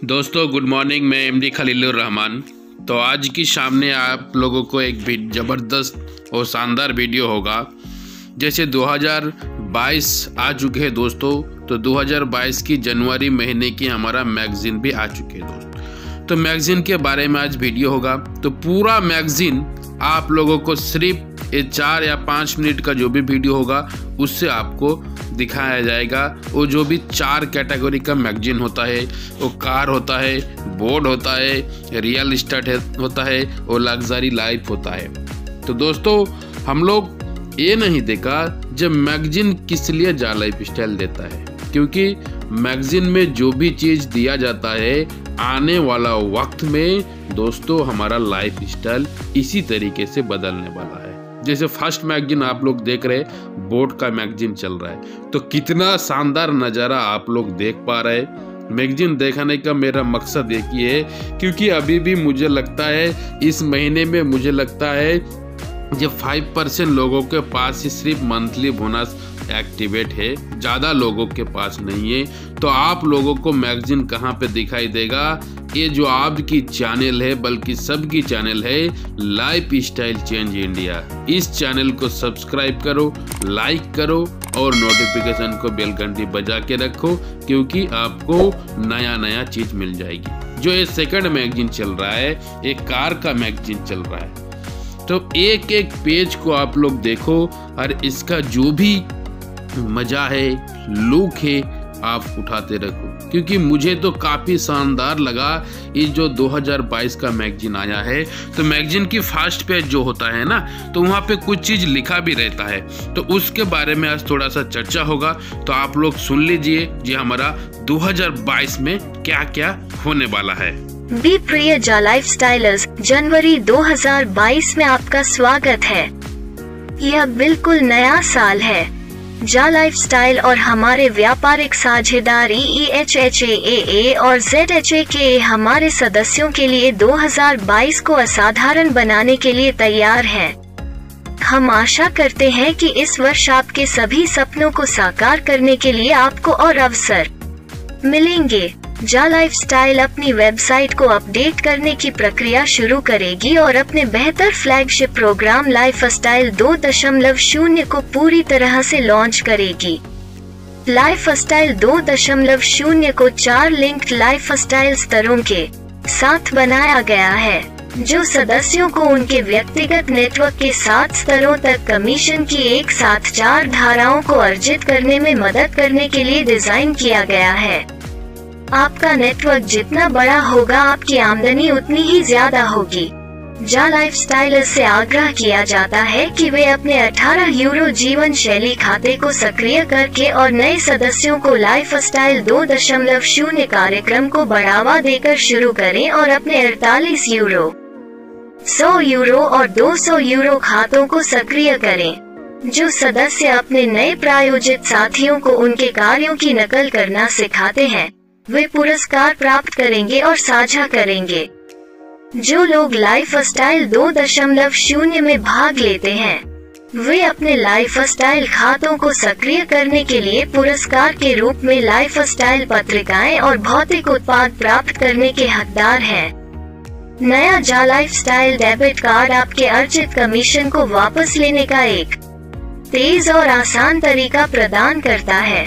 दोस्तों good morning, मैं MD Khalilur Rahman. तो आज की सामने आप लोगों को एक ज़बरदस्त और शानदार वीडियो होगा। जैसे 2022 आ चुके हैं दोस्तों, तो 2022 की जनवरी महीने की हमारा मैगज़ीन भी आ चुके हैं दोस्तों। तो मैगज़ीन के बारे में आज वीडियो होगा। तो पूरा मैगज़ीन आप लोगों को सिर्फ ये 4 या 5 मिनट का जो भी वीडियो होगा उससे आपको दिखाया जाएगा। वो जो भी 4 कैटेगरी का मैगज़ीन होता है, वो कार होता है, बोर्ड होता है, रियल इस्टेट होता है और लग्जरी लाइफ होता है। तो दोस्तों हम लोग ये नहीं देखा जब मैगज़ीन किस लिए जा लाइफ स्टाइल देता है, क्योंकि मैगज़ीन में जो भी चीज़ दिया जाता है आने वाला वक्त में दोस्तों हमारा लाइफ स्टाइल इसी तरीके से बदलने वाला है। जैसे फर्स्ट मैगज़ीन आप लोग देख रहे हैं, बोट का मैगज़ीन चल रहा है, तो कितना शानदार नज़ारा आप लोग देख पा रहे हैं। मैगज़ीन देखने का मेरा मकसद एक ही है, क्योंकि अभी भी मुझे लगता है इस महीने में मुझे लगता है जब 5% लोगों के पास ही सिर्फ मंथली बोनस एक्टिवेट है, ज़्यादा लोगों के पास नहीं है। तो आप लोगों को मैगज़ीन कहाँ पे दिखाई देगा? ये जो आपकी चैनल है, बल्कि सबकी चैनल है, लाइफ स्टाइल चेंज इंडिया। इस चैनल को सब्सक्राइब करो, लाइक करो और नोटिफिकेशन को बेल घंटी बजा के रखो, क्योंकि आपको नया नया चीज़ मिल जाएगी। जो ये सेकंड मैगज़ीन चल रहा है, एक कार का मैगज़ीन चल रहा है। तो एक एक पेज को आप लोग देखो और इसका जो भी मज़ा है, लुक है, आप उठाते रखो, क्योंकि मुझे तो काफ़ी शानदार लगा ये जो 2022 का मैगज़ीन आया है। तो मैगज़ीन की फर्स्ट पेज जो होता है ना, तो वहाँ पे कुछ चीज़ लिखा भी रहता है, तो उसके बारे में आज थोड़ा सा चर्चा होगा। तो आप लोग सुन लीजिए जी हमारा 2022 में क्या क्या होने वाला है। बी प्रिय जा लाइफ स्टाइलर्स, जनवरी 2022 में आपका स्वागत है। यह बिल्कुल नया साल है। जा लाइफ स्टाइल और हमारे व्यापारिक साझेदार EHHAA और ZHAKA हमारे सदस्यों के लिए 2022 को असाधारण बनाने के लिए तैयार हैं। हम आशा करते हैं कि इस वर्ष आपके सभी सपनों को साकार करने के लिए आपको और अवसर मिलेंगे। जा लाइफ स्टाइल अपनी वेबसाइट को अपडेट करने की प्रक्रिया शुरू करेगी और अपने बेहतर फ्लैगशिप प्रोग्राम लाइफ स्टाइल 2.0 को पूरी तरह से लॉन्च करेगी। लाइफ स्टाइल 2.0 को 4 लिंक्ड लाइफ स्टाइल स्तरों के साथ बनाया गया है, जो सदस्यों को उनके व्यक्तिगत नेटवर्क के 7 स्तरों तक कमीशन की एक साथ 4 धाराओं को अर्जित करने में मदद करने के लिए डिजाइन किया गया है। आपका नेटवर्क जितना बड़ा होगा, आपकी आमदनी उतनी ही ज्यादा होगी। जा लाइफ स्टाइलर्स से आग्रह किया जाता है कि वे अपने 18 यूरो जीवन शैली खाते को सक्रिय करके और नए सदस्यों को लाइफ स्टाइल 2.0 कार्यक्रम को बढ़ावा देकर शुरू करें और अपने 48 यूरो, 100 यूरो और 200 यूरो खातों को सक्रिय करें। जो सदस्य अपने नए प्रायोजित साथियों को उनके कार्यों की नकल करना सिखाते हैं, वे पुरस्कार प्राप्त करेंगे और साझा करेंगे। जो लोग लाइफ स्टाइल 2.0 में भाग लेते हैं, वे अपने लाइफ स्टाइल खातों को सक्रिय करने के लिए पुरस्कार के रूप में लाइफ स्टाइल पत्रिकाएं और भौतिक उत्पाद प्राप्त करने के हकदार हैं। नया जा लाइफ स्टाइल डेबिट कार्ड आपके अर्जित कमीशन को वापस लेने का एक तेज और आसान तरीका प्रदान करता है।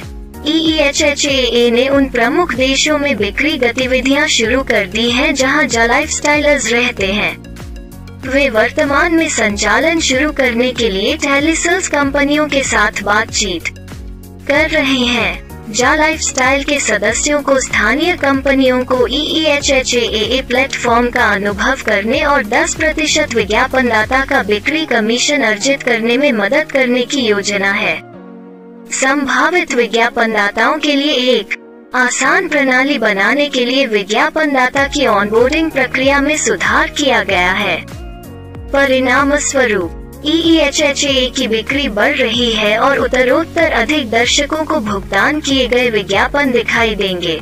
EHHAA ने उन प्रमुख देशों में बिक्री गतिविधियां शुरू कर दी हैं जहां जा लाइफ स्टाइलर्स रहते हैं। वे वर्तमान में संचालन शुरू करने के लिए टेलीसेल्स कंपनियों के साथ बातचीत कर रहे हैं। जा लाइफ स्टाइल के सदस्यों को स्थानीय कंपनियों को EHHAA प्लेटफॉर्म का अनुभव करने और 10% विज्ञापनदाता का बिक्री कमीशन अर्जित करने में मदद करने की योजना है। संभावित विज्ञापनदाताओं के लिए एक आसान प्रणाली बनाने के लिए विज्ञापनदाता की ऑनबोर्डिंग प्रक्रिया में सुधार किया गया है। परिणाम स्वरूप EHHAA की बिक्री बढ़ रही है और उत्तरोत्तर अधिक दर्शकों को भुगतान किए गए विज्ञापन दिखाई देंगे।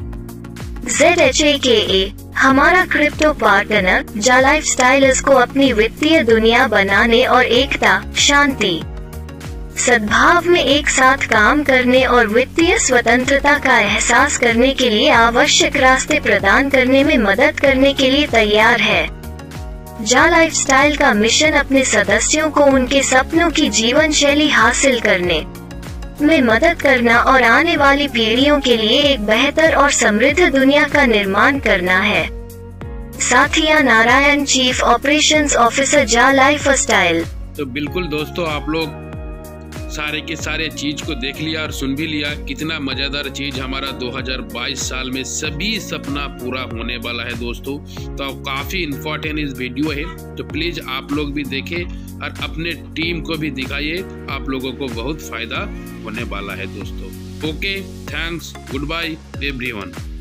ZHAKA हमारा क्रिप्टो पार्टनर जा लाइफ स्टाइलर्स को अपनी वित्तीय दुनिया बनाने और एकता, शांति सद्भाव में एक साथ काम करने और वित्तीय स्वतंत्रता का एहसास करने के लिए आवश्यक रास्ते प्रदान करने में मदद करने के लिए तैयार है। जा लाइफस्टाइल का मिशन अपने सदस्यों को उनके सपनों की जीवन शैली हासिल करने में मदद करना और आने वाली पीढ़ियों के लिए एक बेहतर और समृद्ध दुनिया का निर्माण करना है। Sathiya Narayan, chief operations officer, जा लाइफस्टाइल। तो बिल्कुल दोस्तों, आप लोग सारे के सारे चीज को देख लिया और सुन भी लिया। कितना मजेदार चीज हमारा 2022 साल में सभी सपना पूरा होने वाला है दोस्तों। तो काफी इम्पोर्टेंट इस वीडियो है, तो प्लीज आप लोग भी देखें और अपने टीम को भी दिखाइए। आप लोगों को बहुत फायदा होने वाला है दोस्तों। Okay, thanks, goodbye everyone.